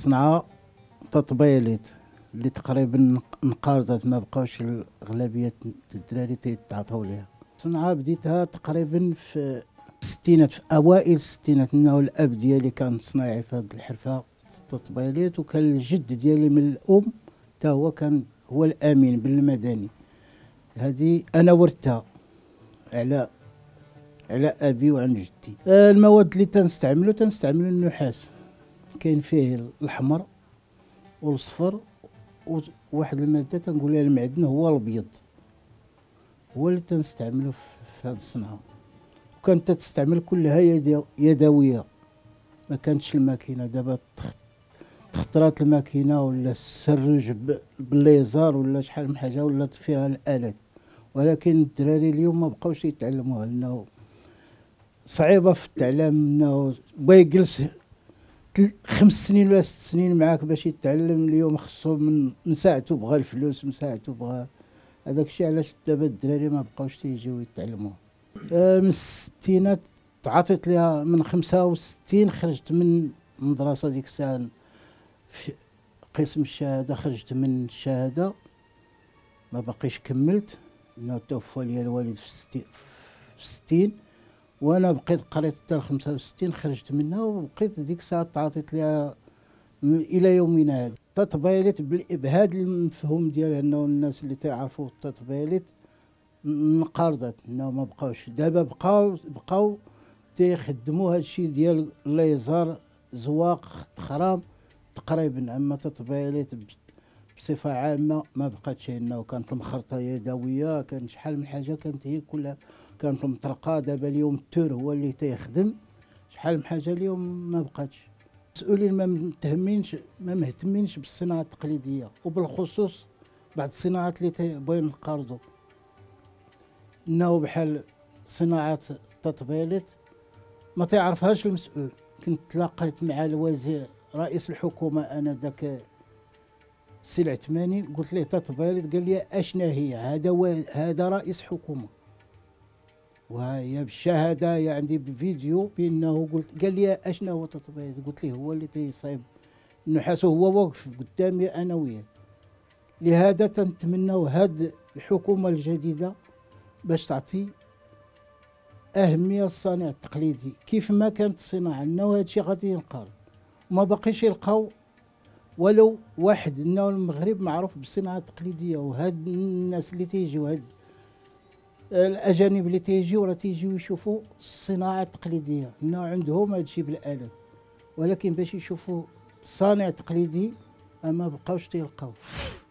الصنعة تطبيليت اللي تقريبا انقرضت، ما بقاوش الأغلبية الدراري تيتعاطاو ليها. الصنعة بديتها تقريبا في الستينات، في أوائل الستينات، إنه الأب ديالي كان صنايعي في هذه الحرفة التطبيليت، وكان الجد ديالي من الأم تا هو كان هو الأمين بالمدني. هذه أنا ورثتها على أبي وعن جدي. المواد اللي تنستعملو النحاس، كاين فيه الأحمر والصفر وواحد المادة تنقول لها المعدن، هو الأبيض، هو اللي تنستعملو في هذه الصنعة. وكانت تستعمل كلها يدوية، ما كانتش الماكينة. دابا تخطرات الماكينة ولا السروج بالليزر ولا شحال من حاجة ولات فيها الآلات، ولكن الدراري اليوم ما بقاوش يتعلموها لأنه صعيبة في التعلم. انه بغا يجلس 5 سنين ولا 6 سنين معاك باش يتعلم، اليوم خصو من ساعته بغى الفلوس، من ساعته بغى هذاك الشيء. علاش دابا الدراري ما بقاوش تيجيو يتعلموها. من الستينات تعاطيت ليها، من 65 خرجت من المدرسة ديك الساعة في قسم الشهادة، خرجت من الشهادة ما باقيش كملت، انه توفى لي الوالد في 60، وانا بقيت قريت حتى 65 خرجت منها، وبقيت ديك الساعه تعاطيت لها الى يومنا هذا. التطبيليت بالابهاد المفهوم ديالها، انه الناس اللي تعرفوا التطبيليت انقرضت، انه ما بقاوش. دابا بقاو تيخدموا هذا الشيء ديال الليزر، زواق، تخرام تقريبا. اما التطبيليت بصفه عامه ما بقاتش. انه كانت المخرطه يدويه، كان شحال من حاجه كانت هي كلها، كانت المطرقه. دابا اليوم التور هو اللي تيخدم شحال من حاجه، اليوم ما بقاتش. المسؤولين ما مهتمينش بالصناعه التقليديه، وبالخصوص بعض الصناعات اللي تيبغيو ينقرضوا، انه بحال صناعه التطبيليت ما تعرفهاش المسؤول. كنت تلاقيت مع الوزير رئيس الحكومه انا ذاك السي العثماني، قلت ليه تطبيليت، قال لي اشنا هي؟ هذا رئيس حكومه، وهي بالشهاده عندي بفيديو بانه قال لي اشنا هو تطبيليت؟ قلت ليه هو اللي تيصايب النحاس، هو واقف قدامي انا وياه. لهذا تنتمناو هاد الحكومه الجديده باش تعطي اهميه للصانع التقليدي كيف ما كانت الصناعه، انه هذا الشيء غادي ينقرض. ما باقيش يلقاو ولو واحد، انه المغرب معروف بالصناعه التقليديه. وهاد الناس اللي تيجيو، هاد الاجانب اللي تيجيو، راه تيجيو يشوفوا الصناعه التقليديه، انه عندهم هاد الشيء بالالات، ولكن باش يشوفوا صانع تقليدي ما بقاوش تيلقاو.